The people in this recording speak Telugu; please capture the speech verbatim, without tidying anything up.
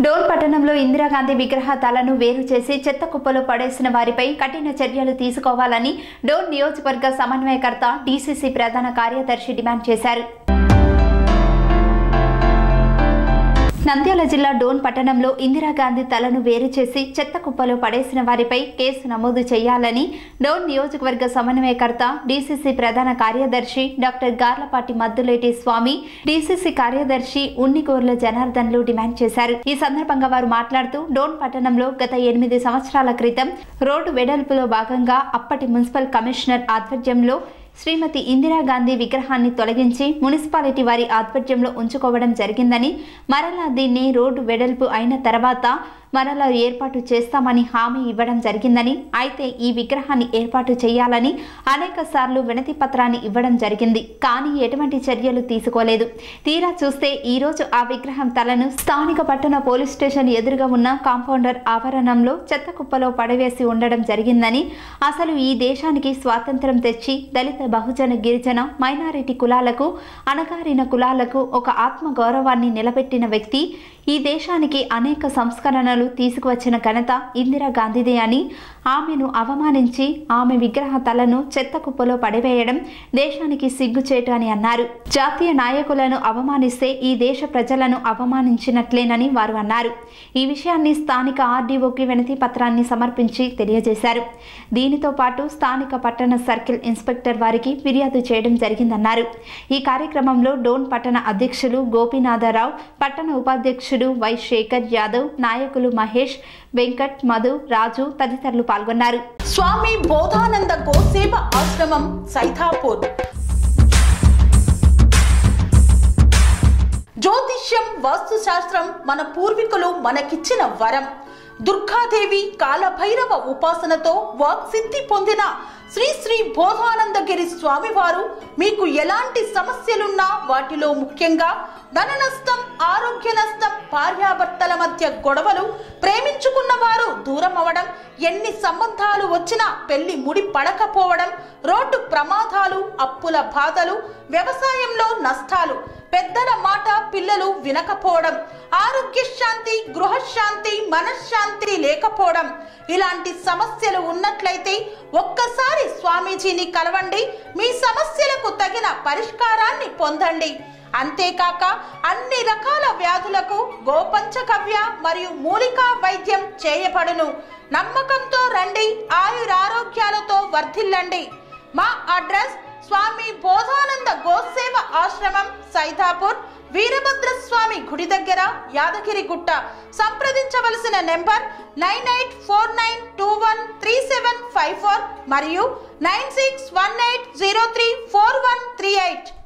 డోన్ పట్టణంలో ఇందిరాగాంధీ విగ్రహ తలను వేరు చేసి చెత్త కుప్పలో పడేసిన వారిపై కఠిన చర్యలు తీసుకోవాలని డోన్ నియోజకవర్గ సమన్వయకర్త డీసీసీ ప్రధాన కార్యదర్శి డిమాండ్ చేశారు. నంద్యాల జిల్లా డోన్ పట్టణంలో ఇందిరాగాంధీ తలను వేరు చేసి చెత్త కుప్పలో పడేసిన వారిపై కేసు నమోదు చేయాలని డోన్ నియోజకవర్గ సమన్వయకర్త డీసీసీ ప్రధాన కార్యదర్శి డాక్టర్ గార్లపాటి మద్దులేటి స్వామి, డీసీసీ కార్యదర్శి ఉన్నిగోర్ల జనార్దన్లు డిమాండ్ చేశారు. ఈ సందర్భంగా వారు మాట్లాడుతూ డోన్ పట్టణంలో గత ఎనిమిది సంవత్సరాల క్రితం రోడ్డు వెడల్పులో భాగంగా అప్పటి మున్సిపల్ కమిషనర్ ఆధ్వర్యంలో శ్రీమతి ఇందిరాగాంధీ విగ్రహాన్ని తొలగించి మున్సిపాలిటీ వారి ఆధ్వర్యంలో ఉంచుకోవడం జరిగిందని, మరలా దీన్ని రోడ్డు వెడల్పు అయిన తర్వాత మరలా ఏర్పాటు చేస్తామని హామీ ఇవ్వడం జరిగిందని, అయితే ఈ విగ్రహాన్ని ఏర్పాటు చేయాలని అనేక సార్లు వినతి పత్రాన్ని ఇవ్వడం జరిగింది. కానీ ఎటువంటి చర్యలు తీసుకోలేదు. తీరా చూస్తే ఈ రోజు ఆ విగ్రహం తలను స్థానిక పట్టణ పోలీస్ స్టేషన్ ఎదురుగా ఉన్న కాంపౌండర్ ఆవరణంలో చెత్త కుప్పలో పడవేసి ఉండడం జరిగిందని, అసలు ఈ దేశానికి స్వాతంత్రం తెచ్చి దళిత, బహుజన, గిరిజన, మైనారిటీ కులాలకు, అణగారిన కులాలకు ఒక ఆత్మ గౌరవాన్ని నిలబెట్టిన వ్యక్తి, ఈ దేశానికి అనేక సంస్కరణలు తీసుకువచ్చిన ఘనత ఇందిరాగాంధీదే అని, ఆమెను అవమానించి ఆమె విగ్రహ తలను చెత్త కుప్పలో పడివేయడం దేశానికి సిగ్గుచేటు అని అన్నారు. జాతీయ నాయకులను అవమానిస్తే ఈ దేశ ప్రజలను అవమానించినట్లేనని వారు అన్నారు. ఈ విషయాన్ని స్థానిక ఆర్డీఓకి వినతి పత్రాన్ని సమర్పించి తెలియజేశారు. దీనితో పాటు స్థానిక పట్టణ సర్కిల్ ఇన్స్పెక్టర్ వారికి ఫిర్యాదు చేయడం జరిగిందన్నారు. ఈ కార్యక్రమంలో డోన్ పట్టణ అధ్యక్షులు గోపీనాథరావు, పట్టణ ఉపాధ్యక్షుడు వై శేఖర్ యాదవ్, నాయకులు మహేష్, వెంకట్, మధు, రాజు తదితరులు పాల్గొన్నారు. స్వామి బోధానంద గోసేవ ఆశ్రమం సైథాపూర్. జ్యోతిష్యం, వాస్తు శాస్త్రం మన పూర్వీకులు మనకిచ్చిన వరం. దుర్గాదేవి, కాలభైరవ ఉపాసనతో వాక్సిద్ధి పొందిన శ్రీ శ్రీ బోధానందగిరి స్వామివారు మీకు ఎలాంటి సమస్యలున్నా, వాటిలో ముఖ్యంగా ధన నష్టం, ఆరోగ్య నష్టం, భార్యాభర్తల మధ్య గొడవలు, ప్రేమించుకున్న వారు దూరం అవడం, ఎన్ని సంబంధాలు వచ్చినా పెళ్లి ముడి పడకపోవడం, రోడ్డు ప్రమాదాలు, అప్పుల బాధలు, వ్యవసాయంలో నష్టాలు, పెద్దల మాట పిల్లలు వినకపోవడం, ఆరోగ్య శాంతి, గృహశాంతి, మనశ్శాంతి లేకపోవడం, ఇలాంటి సమస్యలు ఉన్నట్లయితే ఒక్కసారి స్వామీజీని కలవండి. మీ సమస్యలకు తగిన పరిష్కారాన్ని పొందండి. అంతేకాక అన్ని రకాల వ్యాధులకు గోపంచకవ్య మరియు మూలికా వైద్యం చేయబడును. నమ్మకంతో రండి, ఆయురారోగ్యాలతో వర్ధిల్లండి. మా అడ్రస్ స్వామి బోధానంద గోసేవ ఆశ్రమం సైథాపూర్, వీరభద్రస్వామి గుడి దగ్గర, యాదగిరిగుట్ట. సంప్రదించవలసిన number nine eight four nine two one three seven five four మరియు nine six one eight zero three four one three eight.